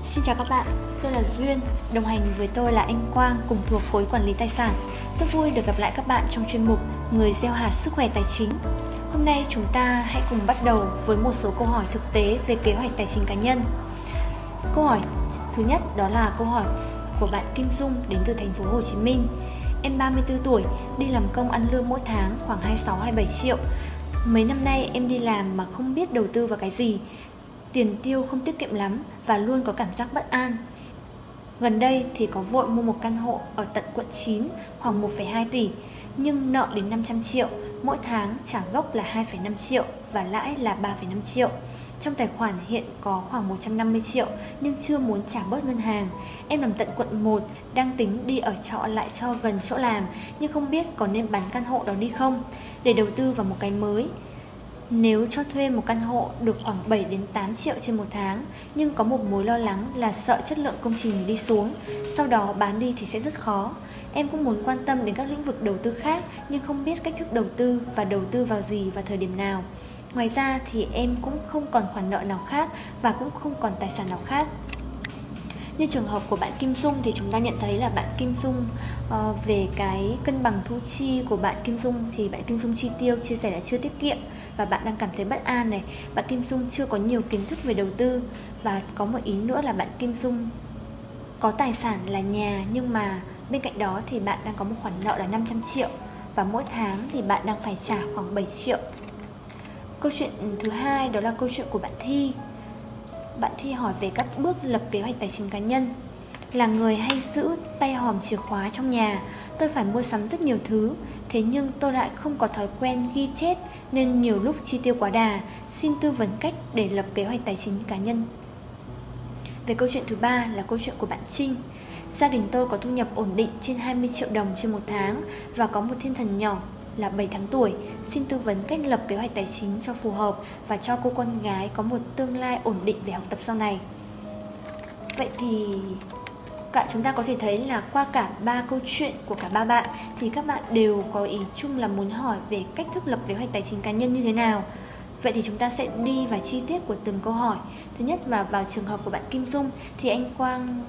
Xin chào các bạn, tôi là Duyên, đồng hành với tôi là anh Quang cùng thuộc khối quản lý tài sản. Rất vui được gặp lại các bạn trong chuyên mục Người gieo hạt sức khỏe tài chính. Hôm nay chúng ta hãy cùng bắt đầu với một số câu hỏi thực tế về kế hoạch tài chính cá nhân. Câu hỏi thứ nhất đó là câu hỏi của bạn Kim Dung đến từ thành phố Hồ Chí Minh. Em 34 tuổi, đi làm công ăn lương mỗi tháng khoảng 26-27 triệu. Mấy năm nay em đi làm mà không biết đầu tư vào cái gì. Tiền tiêu không tiết kiệm lắm và luôn có cảm giác bất an. Gần đây thì có vội mua một căn hộ ở tận quận 9 khoảng 1,2 tỷ, nhưng nợ đến 500 triệu, mỗi tháng trả gốc là 2,5 triệu và lãi là 3,5 triệu. Trong tài khoản hiện có khoảng 150 triệu nhưng chưa muốn trả bớt ngân hàng. Em nằm tận quận 1, đang tính đi ở trọ lại cho gần chỗ làm, nhưng không biết có nên bán căn hộ đó đi không để đầu tư vào một cái mới. Nếu cho thuê một căn hộ được khoảng 7 đến 8 triệu trên một tháng, nhưng có một mối lo lắng là sợ chất lượng công trình đi xuống, sau đó bán đi thì sẽ rất khó. Em cũng muốn quan tâm đến các lĩnh vực đầu tư khác, nhưng không biết cách thức đầu tư và đầu tư vào gì và thời điểm nào. Ngoài ra thì em cũng không còn khoản nợ nào khác và cũng không còn tài sản nào khác. Như trường hợp của bạn Kim Dung thì chúng ta nhận thấy là bạn Kim Dung về cái cân bằng thu chi của bạn Kim Dung thì bạn Kim Dung chi tiêu chia sẻ là chưa tiết kiệm và bạn đang cảm thấy bất an này. Bạn Kim Dung chưa có nhiều kiến thức về đầu tư và có một ý nữa là bạn Kim Dung có tài sản là nhà, nhưng mà bên cạnh đó thì bạn đang có một khoản nợ là 500 triệu và mỗi tháng thì bạn đang phải trả khoảng 7 triệu. Câu chuyện thứ hai đó là câu chuyện của bạn Thi. Bạn Thi hỏi về các bước lập kế hoạch tài chính cá nhân. Là người hay giữ tay hòm chìa khóa trong nhà, tôi phải mua sắm rất nhiều thứ, thế nhưng tôi lại không có thói quen ghi chép nên nhiều lúc chi tiêu quá đà. Xin tư vấn cách để lập kế hoạch tài chính cá nhân. Về câu chuyện thứ ba là câu chuyện của bạn Trinh. Gia đình tôi có thu nhập ổn định trên 20 triệu đồng trên một tháng và có một thiên thần nhỏ là 7 tháng tuổi. Xin tư vấn cách lập kế hoạch tài chính cho phù hợp và cho cô con gái có một tương lai ổn định về học tập sau này. Vậy thì chúng ta có thể thấy là qua cả 3 câu chuyện của cả 3 bạn thì các bạn đều có ý chung là muốn hỏi về cách thức lập kế hoạch tài chính cá nhân như thế nào. Vậy thì chúng ta sẽ đi vào chi tiết của từng câu hỏi. Thứ nhất là vào trường hợp của bạn Kim Dung thì anh Quang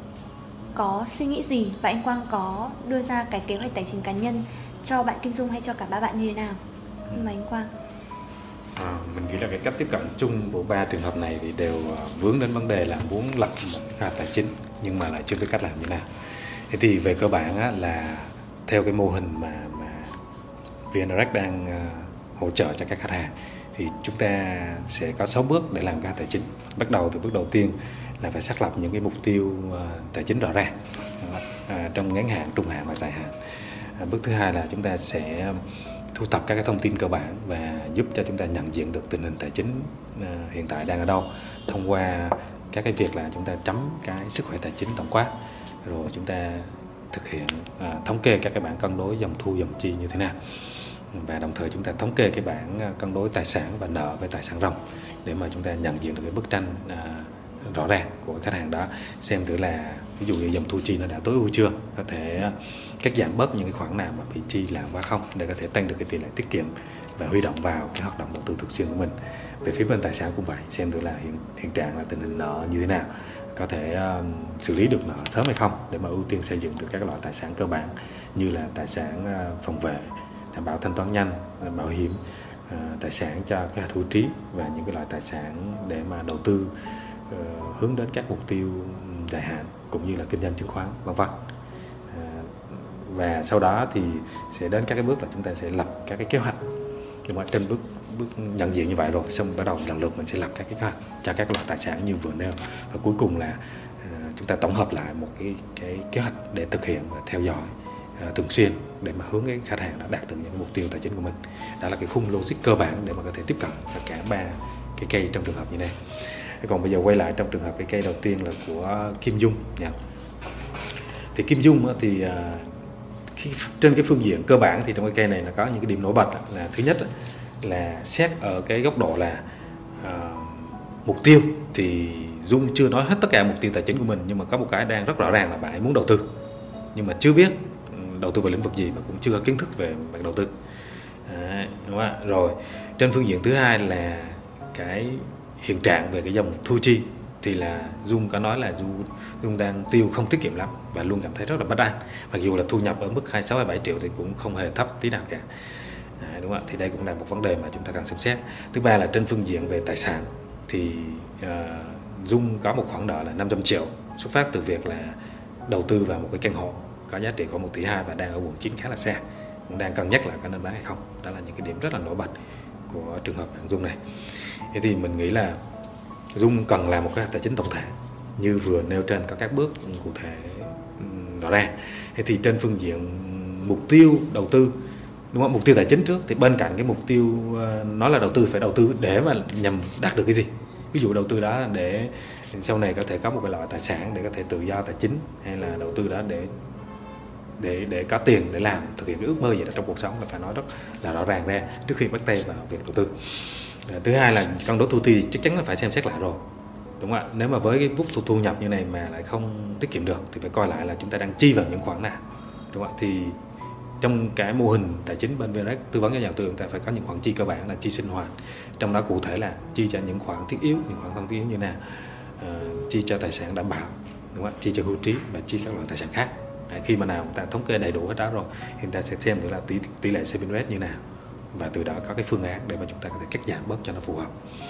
có suy nghĩ gì và anh Quang có đưa ra cái kế hoạch tài chính cá nhân cho bạn Kim Dung hay cho cả 3 bạn như thế nào? Nhưng mà anh Quang Mình nghĩ là cái cách tiếp cận chung của 3 trường hợp này thì đều vướng đến vấn đề là muốn lập một kế hoạch tài chính nhưng mà lại chưa biết cách làm như nào. Thế thì về cơ bản là theo cái mô hình mà VNDirect đang hỗ trợ cho các khách hàng thì chúng ta sẽ có 6 bước để làm kế hoạch tài chính. Bắt đầu từ bước đầu tiên là phải xác lập những cái mục tiêu tài chính rõ ràng trong ngắn hạn, trung hạn và dài hạn. Bước thứ hai là chúng ta sẽ thu thập các cái thông tin cơ bản và giúp cho chúng ta nhận diện được tình hình tài chính hiện tại đang ở đâu thông qua các cái việc là chúng ta chấm cái sức khỏe tài chính tổng quát, rồi chúng ta thực hiện thống kê các cái bảng cân đối dòng thu dòng chi như thế nào, và đồng thời chúng ta thống kê cái bảng cân đối tài sản và nợ với tài sản ròng để mà chúng ta nhận diện được cái bức tranh rõ ràng của khách hàng đó, xem thử là ví dụ như dòng thu chi nó đã tối ưu chưa, có thể cắt giảm bớt những cái khoản nào mà bị chi làm quá không để có thể tăng được cái tỷ lệ tiết kiệm và huy động vào cái hoạt động đầu tư thường xuyên của mình. Về phía bên tài sản cũng vậy, xem thử là hiện trạng là tình hình nợ như thế nào, có thể xử lý được nợ sớm hay không để mà ưu tiên xây dựng được các loại tài sản cơ bản như là tài sản phòng vệ, đảm bảo thanh toán nhanh, bảo hiểm, tài sản cho cái hưu trí và những cái loại tài sản để mà đầu tư hướng đến các mục tiêu dài hạn cũng như là kinh doanh chứng khoán vân vân. Và sau đó thì sẽ đến các cái bước là chúng ta sẽ lập các cái kế hoạch. Nhưng mà trên bước nhận diện như vậy rồi, xong bắt đầu lần lượt mình sẽ lập các cái kế hoạch cho các loại tài sản như vừa nêu, và cuối cùng là chúng ta tổng hợp lại một cái kế hoạch để thực hiện và theo dõi thường xuyên để mà hướng cái khách hàng đã đạt được những mục tiêu tài chính của mình. Đó là cái khung logic cơ bản để mà có thể tiếp cận cho cả 3 cái cây trong trường hợp như này. Còn bây giờ quay lại trong trường hợp cái cây đầu tiên là của Kim Dung nha. Thì Kim Dung thì trên cái phương diện cơ bản thì trong cái cây này nó có những cái điểm nổi bật là thứ nhất là xét ở cái góc độ là mục tiêu thì Dung chưa nói hết tất cả mục tiêu tài chính của mình, nhưng mà có một cái đang rất rõ ràng là bạn ấy muốn đầu tư nhưng mà chưa biết đầu tư vào lĩnh vực gì và cũng chưa có kiến thức về mặt đầu tư. Đúng không? Rồi trên phương diện thứ hai là cái hiện trạng về cái dòng thu chi thì là Dung có nói là Dung đang tiêu không tiết kiệm lắm và luôn cảm thấy rất là bất an, mặc dù là thu nhập ở mức 26 27 triệu thì cũng không hề thấp tí nào cả. Đúng không ạ? Thì đây cũng là một vấn đề mà chúng ta cần xem xét. Thứ ba là trên phương diện về tài sản thì Dung có một khoản nợ là 500 triệu xuất phát từ việc là đầu tư vào một cái căn hộ có giá trị khoảng 1,2 tỷ và đang ở quận 9 khá là xa, cũng đang cân nhắc là có nên bán hay không. Đó là những cái điểm rất là nổi bật của trường hợp bạn Dung này. Thế thì mình nghĩ là Dung cần làm một cái tài chính tổng thể như vừa nêu trên, có các bước cụ thể rõ ràng. Thế thì trên phương diện mục tiêu đầu tư, đúng không? Mục tiêu tài chính trước thì bên cạnh cái mục tiêu nói là đầu tư, phải đầu tư để mà nhằm đạt được cái gì. Ví dụ đầu tư đó là để sau này có thể có một cái loại tài sản để có thể tự do tài chính, hay là đầu tư đó để có tiền để làm thực hiện cái ước mơ gì đó trong cuộc sống, là phải nói rất là rõ ràng ra trước khi bắt tay vào việc đầu tư. Thứ hai là cân đối thu chi chắc chắn là phải xem xét lại rồi, đúng không ạ? Nếu mà với cái mức thu nhập như này mà lại không tiết kiệm được thì phải coi lại là chúng ta đang chi vào những khoản nào, đúng không ạ? Thì trong cái mô hình tài chính bên VNREX tư vấn cho nhà đầu tư, chúng ta phải có những khoản chi cơ bản là chi sinh hoạt, trong đó cụ thể là chi cho những khoản thiết yếu, những khoản không thiết yếu như nào, chi cho tài sản đảm bảo, đúng không ạ? Chi cho hưu trí và chi các loại tài sản khác. Khi mà nào chúng ta thống kê đầy đủ hết đó rồi thì chúng ta sẽ xem thử là tỷ lệ saving rate như nào, và từ đó có cái phương án để mà chúng ta có thể cắt giảm bớt cho nó phù hợp.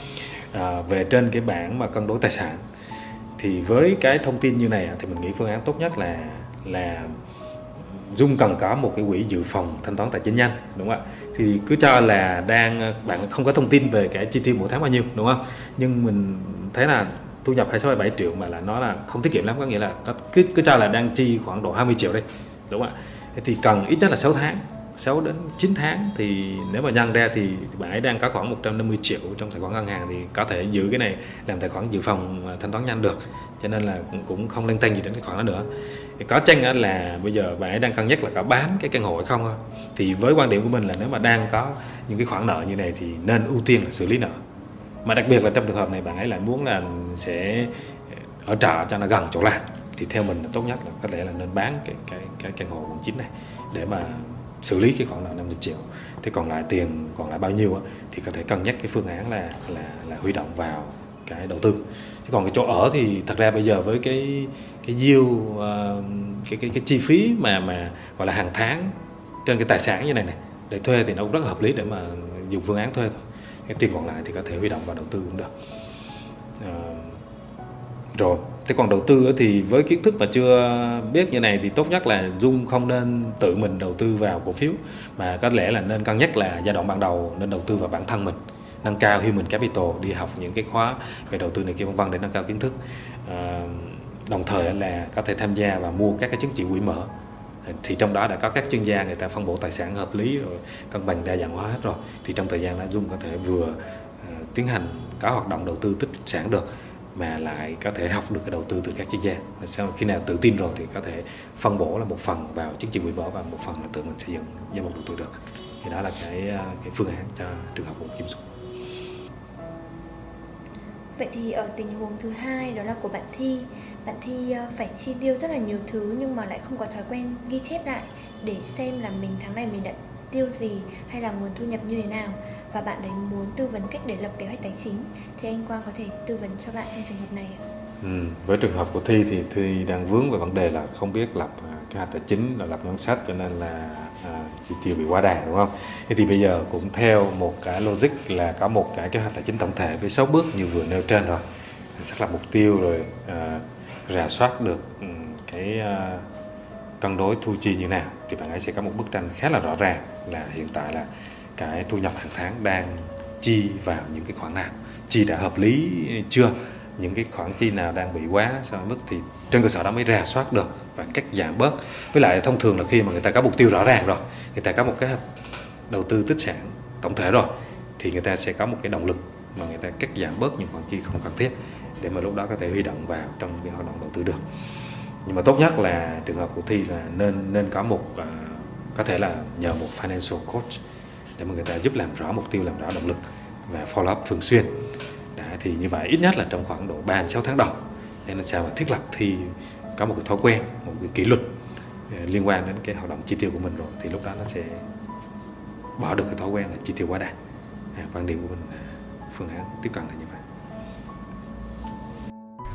Về trên cái bảng mà cân đối tài sản thì với cái thông tin như này thì mình nghĩ phương án tốt nhất là Dung cần có một cái quỹ dự phòng thanh toán tài chính nhanh, đúng không ạ? Thì cứ cho là bạn không có thông tin về cái chi tiêu mỗi tháng bao nhiêu, đúng không? Nhưng mình thấy là thu nhập 26 27 triệu mà là nó là không tiết kiệm lắm, có nghĩa là cứ cho là đang chi khoảng độ 20 triệu đây, đúng không ạ? Thì cần ít nhất là 6 tháng, 6 đến 9 tháng thì nếu mà nhân ra thì bạn ấy đang có khoảng 150 triệu trong tài khoản ngân hàng, thì có thể giữ cái này làm tài khoản dự phòng thanh toán nhanh được, cho nên là cũng không lăn tăn gì đến cái khoản đó nữa. Có chăng là bây giờ bạn ấy đang cân nhắc là có bán cái căn hộ hay không, thì với quan điểm của mình là nếu mà đang có những cái khoản nợ như này thì nên ưu tiên là xử lý nợ, mà đặc biệt là trong trường hợp này bạn ấy lại muốn là sẽ ở trọ cho nó gần chỗ làm, thì theo mình là tốt nhất là có lẽ là nên bán cái căn hộ quận 9 này để mà xử lý cái khoản nợ 50 triệu. Thế còn lại tiền còn lại bao nhiêu thì có thể cân nhắc cái phương án là huy động vào cái đầu tư. Chứ còn cái chỗ ở thì thật ra bây giờ với cái yield, cái chi phí mà gọi là hàng tháng trên cái tài sản như này để thuê thì nó cũng rất hợp lý để mà dùng phương án thuê thôi. Cái tiền còn lại thì có thể huy động vào đầu tư cũng được. Rồi, thế còn đầu tư thì với kiến thức mà chưa biết như này thì tốt nhất là Dung không nên tự mình đầu tư vào cổ phiếu, mà có lẽ là nên cân nhắc là giai đoạn ban đầu nên đầu tư vào bản thân mình, nâng cao human capital, đi học những cái khóa về đầu tư này kia vân vân để nâng cao kiến thức. Đồng thời là có thể tham gia và mua các cái chứng chỉ quỹ mở, thì trong đó đã có các chuyên gia người ta phân bổ tài sản hợp lý rồi, cân bằng đa dạng hóa hết rồi, thì trong thời gian đó Dung có thể vừa tiến hành có hoạt động đầu tư tích sản được, mà lại có thể học được cái đầu tư từ các chuyên gia. Sau khi nào tự tin rồi thì có thể phân bổ là một phần vào chứng chỉ quỹ mở và một phần là tự mình xây dựng danh mục đầu tư được. Thì đó là cái phương án cho trường hợp của Kim Dung. Vậy thì ở tình huống thứ hai đó là của bạn Thi phải chi tiêu rất là nhiều thứ nhưng mà lại không có thói quen ghi chép lại để xem là tháng này mình đã tiêu gì hay là nguồn thu nhập như thế nào, và bạn ấy muốn tư vấn cách để lập kế hoạch tài chính, thì anh Quang có thể tư vấn cho bạn trong trường hợp này ạ? Với trường hợp của Thi thì Thi đang vướng về vấn đề là không biết lập kế hoạch tài chính, là lập ngân sách, cho nên là chi tiêu bị quá đà, đúng không? Thế thì bây giờ cũng theo một cái logic là có một cái kế hoạch tài chính tổng thể với 6 bước như vừa nêu trên rồi, xác lập mục tiêu rồi rà soát được cái cân đối thu chi như nào, thì bạn ấy sẽ có một bức tranh khá là rõ ràng là hiện tại là cái thu nhập hàng tháng đang chi vào những cái khoản nào, chi đã hợp lý chưa, những cái khoản chi nào đang bị quá so với mức, thì trên cơ sở đó mới rà soát được và cắt giảm bớt. Với lại thông thường là khi mà người ta có mục tiêu rõ ràng rồi, người ta có một cái đầu tư tích sản tổng thể rồi, thì người ta sẽ có một cái động lực mà người ta cắt giảm bớt những khoản chi không cần thiết để mà lúc đó có thể huy động vào trong cái hoạt động đầu tư được. Nhưng mà tốt nhất là trường hợp của Thi là nên có một có thể là nhờ một financial coach để mà người ta giúp làm rõ mục tiêu, làm rõ động lực và follow up thường xuyên. Thì như vậy ít nhất là trong khoảng độ 3-6 tháng đầu, để làm sao mà thiết lập Thi có một cái thói quen, một cái kỷ luật liên quan đến cái hoạt động chi tiêu của mình rồi, thì lúc đó nó sẽ bỏ được cái thói quen là chi tiêu quá đà. Quan điểm của mình, phương án tiếp cận là như vậy.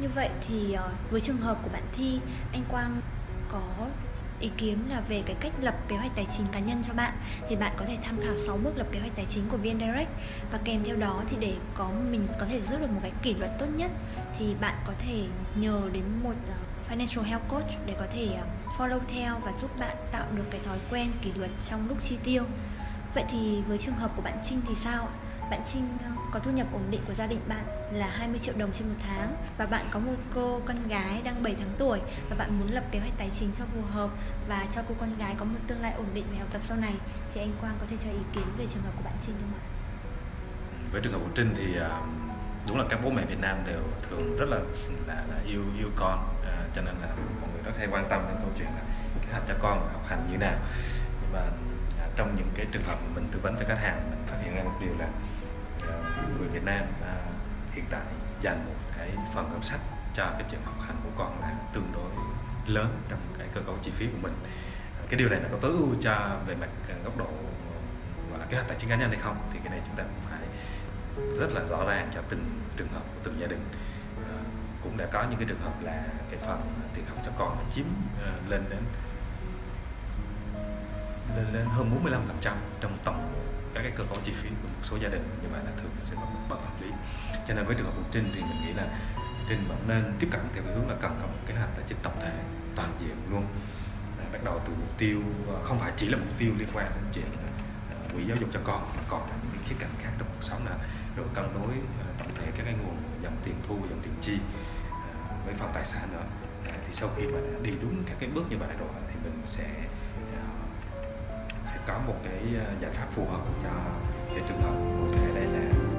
Như vậy thì với trường hợp của bạn Thi, anh Quang có ý kiến là về cái cách lập kế hoạch tài chính cá nhân cho bạn thì bạn có thể tham khảo 6 bước lập kế hoạch tài chính của VN Direct, và kèm theo đó thì để mình có thể giữ được một cái kỷ luật tốt nhất thì bạn có thể nhờ đến một financial health coach để có thể follow theo và giúp bạn tạo được cái thói quen kỷ luật trong lúc chi tiêu. Vậy thì với trường hợp của bạn Trinh thì sao ạ? Bạn Trinh có thu nhập ổn định của gia đình bạn là 20 triệu đồng trên một tháng, và bạn có một cô con gái đang 7 tháng tuổi, và bạn muốn lập kế hoạch tài chính cho phù hợp và cho cô con gái có một tương lai ổn định về học tập sau này, thì anh Quang có thể cho ý kiến về trường hợp của bạn Trinh không ạ? Với trường hợp của Trinh thì đúng là các bố mẹ Việt Nam đều thường rất là yêu con, cho nên là mọi người rất hay quan tâm đến câu chuyện là kế hoạch cho con học hành như nào. Nhưng mà trong những cái trường hợp mình tư vấn cho khách hàng, mình phát hiện ra một điều là người Việt Nam hiện tại dành một cái phần ngân sách cho cái chuyện học hành của con là tương đối lớn trong cái cơ cấu chi phí của mình. Cái điều này nó có tối ưu cho về mặt góc độ gọi là kế hoạch tài chính cá nhân hay không, thì cái này chúng ta cũng phải rất là rõ ràng cho từng trường hợp của từng gia đình. Cũng đã có những cái trường hợp là cái phần tiền học cho con nó chiếm lên hơn 45% trong tổng các cái cơ cấu chi phí của một số gia đình. Như vậy là thường sẽ bất hợp lý. Cho nên với trường hợp của Trinh thì mình nghĩ là Trinh vẫn nên tiếp cận theo cái hướng là cần có một kế hoạch tài chính tổng thể toàn diện luôn, bắt đầu từ mục tiêu không phải chỉ là mục tiêu liên quan đến chuyện quỹ giáo dục cho con, mà còn là những khía cạnh khác trong cuộc sống, là rồi cân đối tổng thể các cái nguồn dòng tiền thu, dòng tiền chi với phần tài sản nữa. Thì sau khi mà đã đi đúng các cái bước như vậy rồi thì mình sẽ có một cái giải pháp phù hợp cho cái trường hợp cụ thể. Đây là